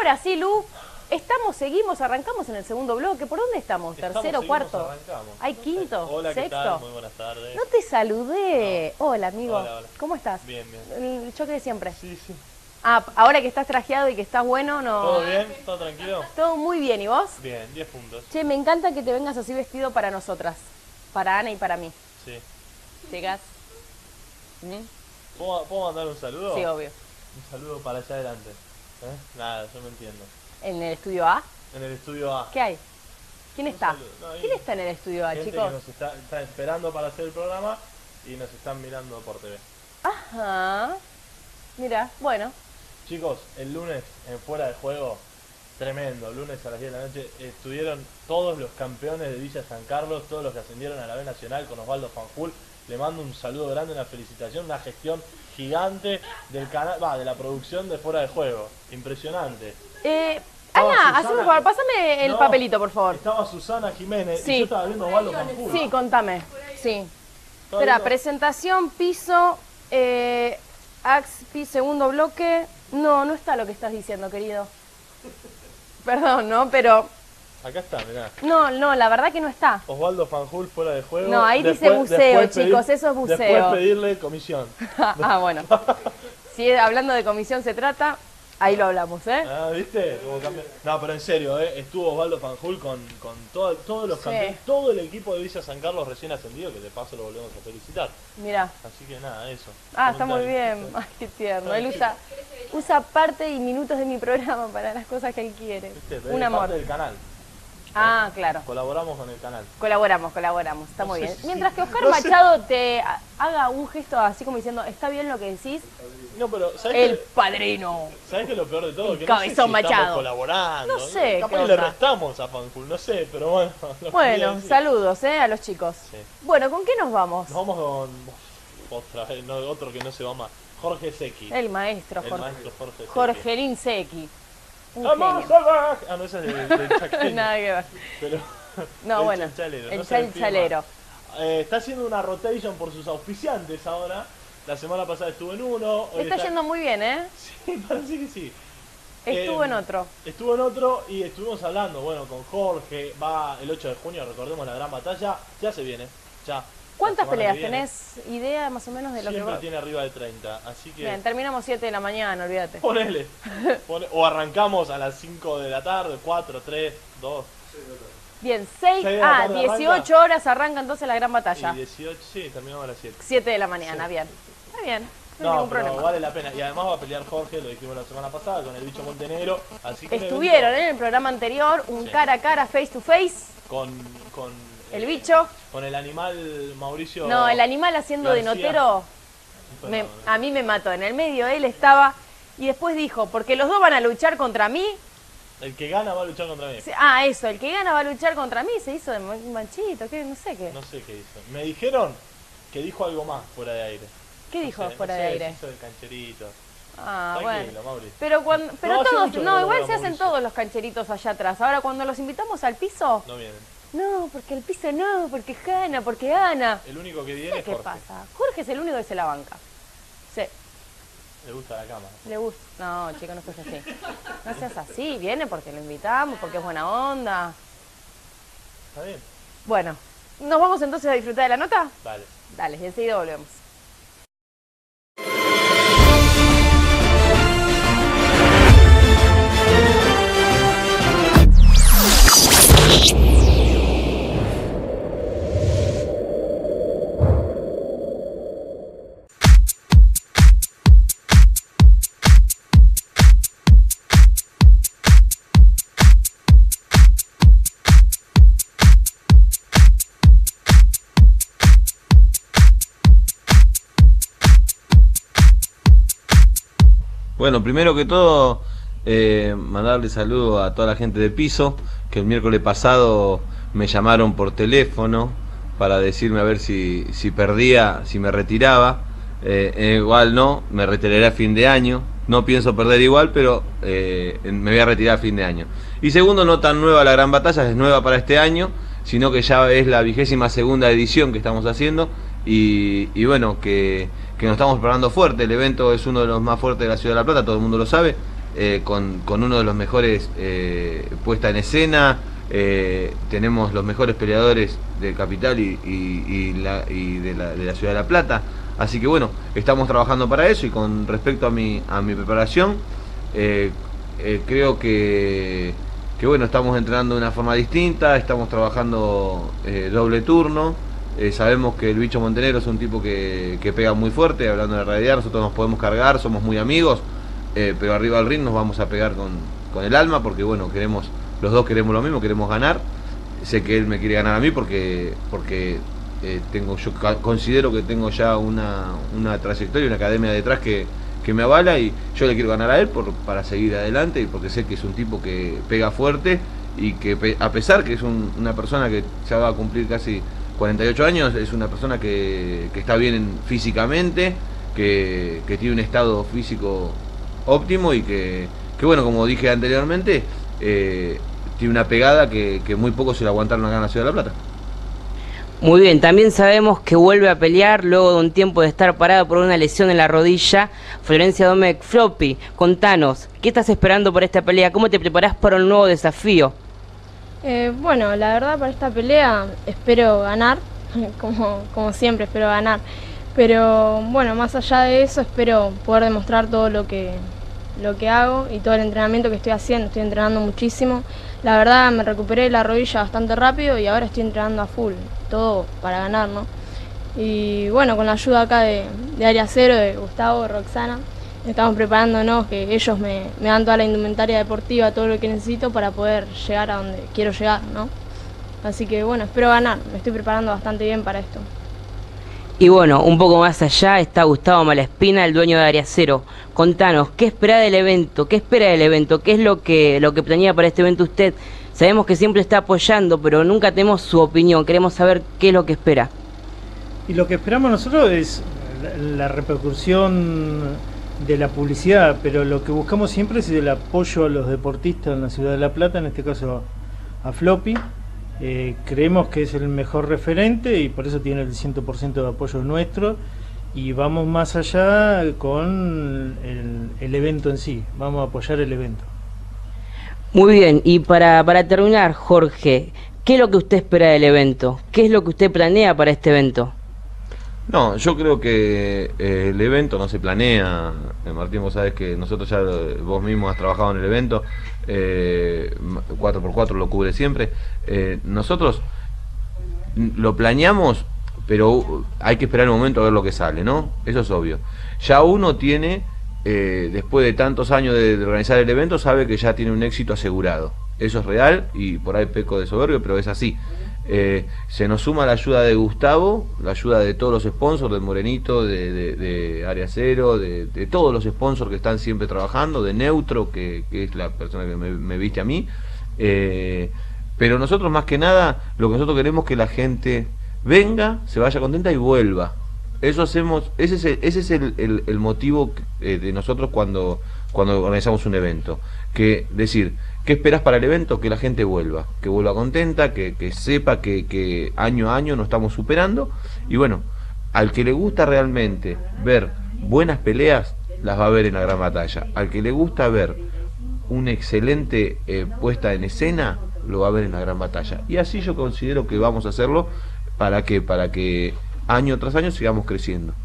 ahora sí, Lu, seguimos, arrancamos en el segundo bloque. ¿Por dónde estamos? ¿Tercero, cuarto? Arrancamos. ¿Hay quinto? Hola, ¿Sexto? ¿qué tal? Muy buenas tardes. No te saludé. No. Hola, amigo. Hola, hola. ¿Cómo estás? Bien, bien. El choque de siempre. Sí, sí. Ah, ahora que estás trajeado y que estás bueno, no... ¿Todo bien? ¿Todo tranquilo? Todo muy bien, ¿y vos? Bien, 10 puntos. Che, me encanta que te vengas así vestido para nosotras. Para Ana y para mí. Sí. ¿Chicas? ¿Puedo mandar un saludo? Sí, obvio. Un saludo para allá adelante. Nada, yo me entiendo. ¿En el estudio A? En el estudio A. ¿Qué hay? ¿Quién está? saludo. No, hay ¿Quién está en el estudio A, gente chicos? que nos está esperando para hacer el programa y nos están mirando por TV. Ajá. Mira, bueno. Chicos, el lunes en Fuera de Juego, tremendo, lunes a las 10 de la noche, estuvieron todos los campeones de Villa San Carlos, todos los que ascendieron a la B Nacional con Osvaldo Fanjul. Le mando un saludo grande, una felicitación, una gestión gigante del canal, de la producción de Fuera de Juego. Impresionante. Ana, hazme un favor, pásame el papelito, por favor. Estaba Susana Jiménez Sí. y yo estaba viendo a Osvaldo Fanjul. Sí, contame. Sí. Estaba Espera, viendo- presentación, piso, Axpi, segundo bloque. No, no está lo que estás diciendo, querido. Perdón, ¿no? Pero... Acá está, mirá. No, la verdad que no está. Osvaldo Fanjul Fuera de Juego. No, ahí dice buceo, chicos, eso es buceo. Después pedirle comisión. Ah, bueno. Si hablando de comisión se trata, ahí lo hablamos, ¿eh? Ah, ¿viste? Como cambia. No, pero en serio, estuvo Osvaldo Fanjul con todos los Sí. campeones, todo el equipo de Villa San Carlos recién ascendido, que de paso lo volvemos a felicitar. Mira. Así que nada, eso. Ah, está muy Comentario. bien. Ay, qué tierno. Él usa parte y minutos de mi programa para las cosas que él quiere. ¿Viste? Un Es amor. parte del canal. Ah, claro. Colaboramos con el canal. Colaboramos. Está No muy sé bien. si- Mientras que Oscar no sé. Machado te haga un gesto así como diciendo, ¿está bien lo que decís? No, pero El padrino. ¿sabés que lo peor de todo? El Que no sé si cabezón estamos Machado. colaborando. No sé Capaz qué que le onda. restamos a Fanjul, no sé, pero bueno. lo quería Bueno, decir. saludos, a los chicos. Sí. Bueno, ¿con qué nos vamos? Nos vamos con otra vez, no, otro que no se va más. Jorge Secchi. El maestro El Jorge. maestro Jorge Secchi. Jorgelín Secchi. Un ¡Vamos genio. salvaje! Ah, no, ese es del chaqueño. Nada que ver. Pero, No, el bueno. chalchalero, El no se despide chalchalero. más. Está haciendo una rotation por sus auspiciantes ahora. La semana pasada estuvo en uno. Le está yendo muy bien, ¿eh? Sí, parece que sí. Estuvo en otro. Estuvo en otro y estuvimos hablando, bueno, con Jorge. Va el 8 de junio, recordemos la gran batalla. Ya se viene, ya. ¿Cuántas La semana peleas que viene. tenés? ¿Idea más o menos de lo que Siempre va? tiene arriba de 30, así que... Bien, terminamos 7 de la mañana, olvídate. Ponele. O arrancamos a las 5 de la tarde, 4, 3, 2 Bien, Seis de la tarde 18 arranca. horas arranca entonces la gran y batalla. 18, sí, terminamos a las 7. 7 de la mañana, Sí. bien. Está bien, no hay No, ningún pero problema. vale la pena. Y además va a pelear Jorge, lo dijimos la semana pasada, con el bicho Montenegro. Así que un Estuvieron evento en el programa anterior, un Sí. cara a cara, face to face, con el bicho. con el animal Mauricio. No, el animal haciendo de García. notero, Bueno, a mí me mató. En el medio él estaba y después dijo, porque los dos van a luchar contra mí. el que gana va a luchar contra mí. Ah, eso, el que gana va a luchar contra mí, se hizo de manchito, que no sé qué. No sé qué hizo. Me dijeron que dijo algo más fuera de aire. ¿Qué dijo No sé, fuera no de sé, aire? se hizo el cancherito. Ah, Tranquilo, bueno. Mauri. Pero No, hace todos, mucho que no, no igual veo a se hacen Mauricio. todos los cancheritos allá atrás. Ahora cuando los invitamos al piso, No vienen. no, porque el piso no, porque Hanna, porque Ana. El único que viene es ¿Qué Jorge. pasa? Jorge es el único que se la banca. Sí, Le gusta la cama. le gusta. No, chico, no seas así. No seas así, viene porque lo invitamos, porque es buena onda. ¿Está bien? Bueno, ¿nos vamos entonces a disfrutar de la nota? Vale. Dale, y enseguida volvemos. Bueno, primero que todo, mandarle saludo a toda la gente de piso, que el miércoles pasado me llamaron por teléfono para decirme a ver si perdía, si me retiraba. Igual no, me retiraré a fin de año. No pienso perder igual, pero me voy a retirar a fin de año. Y segundo, no tan nueva la gran batalla, es nueva para este año, sino que ya es la 22ª edición que estamos haciendo. Y bueno, que nos estamos preparando fuerte. El evento es uno de los más fuertes de la Ciudad de La Plata, todo el mundo lo sabe. con uno de los mejores puesta en escena. Tenemos los mejores peleadores de Capital y de la ciudad de La Plata. Así que bueno, estamos trabajando para eso. Y con respecto a mi preparación, creo que bueno, estamos entrenando de una forma distinta, estamos trabajando doble turno. Sabemos que el Bicho Montenegro es un tipo que pega muy fuerte, hablando de realidad. Nosotros nos podemos cargar, somos muy amigos, pero arriba del ring nos vamos a pegar con el alma, porque bueno, los dos queremos lo mismo, queremos ganar. Sé que él me quiere ganar a mí porque yo considero que tengo ya una trayectoria, una academia detrás que me avala, y yo le quiero ganar a él para seguir adelante, y porque sé que es un tipo que pega fuerte, y que a pesar que es una persona que ya va a cumplir casi 48 años, es una persona que está bien físicamente, que tiene un estado físico óptimo, y que bueno, como dije anteriormente, tiene una pegada que muy pocos se la aguantaron acá en la ciudad de La Plata. Muy bien, también sabemos que vuelve a pelear luego de un tiempo de estar parado por una lesión en la rodilla, Florencia Domecq. Floppy, contanos, ¿qué estás esperando por esta pelea? ¿Cómo te preparás para un nuevo desafío? Bueno, la verdad, para esta pelea espero ganar, como siempre espero ganar, pero bueno, más allá de eso espero poder demostrar todo lo que hago y todo el entrenamiento que estoy haciendo. Estoy entrenando muchísimo, la verdad me recuperé la rodilla bastante rápido y ahora estoy entrenando a full, todo para ganar, ¿no? Y bueno, con la ayuda acá de Área Cero, de Gustavo, de Roxana, estamos preparándonos, que ellos me dan toda la indumentaria deportiva, todo lo que necesito para poder llegar a donde quiero llegar, ¿no? Así que bueno, espero ganar, me estoy preparando bastante bien para esto. Y bueno, un poco más allá está Gustavo Malaspina, el dueño de Área Cero. Contanos, ¿qué espera del evento? ¿Qué espera del evento? ¿Qué es lo que planea para este evento usted? Sabemos que siempre está apoyando, pero nunca tenemos su opinión. Queremos saber qué es lo que espera. Y lo que esperamos nosotros es la repercusión de la publicidad, pero lo que buscamos siempre es el apoyo a los deportistas en la ciudad de La Plata, en este caso a Floppy. Creemos que es el mejor referente y por eso tiene el 100% de apoyo nuestro, y vamos más allá con el evento en sí, vamos a apoyar el evento. Muy bien, y para terminar, Jorge, ¿qué es lo que usted espera del evento? ¿Qué es lo que usted planea para este evento? No, yo creo que el evento no se planea. Martín, vos sabés que nosotros ya, vos mismo has trabajado en el evento, 4x4 lo cubre siempre. Nosotros lo planeamos, pero hay que esperar un momento a ver lo que sale, ¿no? Eso es obvio. Ya uno tiene, después de tantos años de organizar el evento, sabe que ya tiene un éxito asegurado. Eso es real, y por ahí peco de soberbio, pero es así. Se nos suma la ayuda de Gustavo, la ayuda de todos los sponsors, del Morenito, de Área Cero, de todos los sponsors que están siempre trabajando, de Neutro, que es la persona que me viste a mí. Pero nosotros, más que nada, lo que nosotros queremos es que la gente venga, se vaya contenta y vuelva. Eso hacemos, ese es el motivo de nosotros cuando organizamos un evento. Que decir, ¿qué esperas para el evento? Que la gente vuelva contenta, que sepa que año a año nos estamos superando. Y bueno, al que le gusta realmente ver buenas peleas, las va a ver en la gran batalla. Al que le gusta ver una excelente puesta en escena, lo va a ver en la gran batalla. Y así yo considero que vamos a hacerlo para que año tras año sigamos creciendo.